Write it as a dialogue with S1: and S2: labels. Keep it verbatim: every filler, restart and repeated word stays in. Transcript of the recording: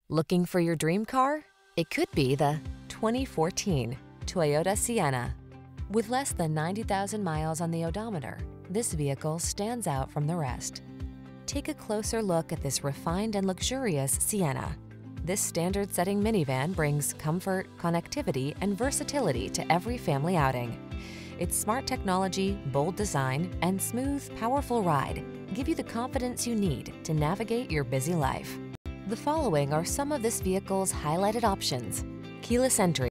S1: Looking for your dream car? It could be the twenty fourteen Toyota Sienna. With less than ninety thousand miles on the odometer, this vehicle stands out from the rest. Take a closer look at this refined and luxurious Sienna. This standard-setting minivan brings comfort, connectivity, and versatility to every family outing. Its smart technology, bold design, and smooth, powerful ride give you the confidence you need to navigate your busy life. The following are some of this vehicle's highlighted options: keyless entry,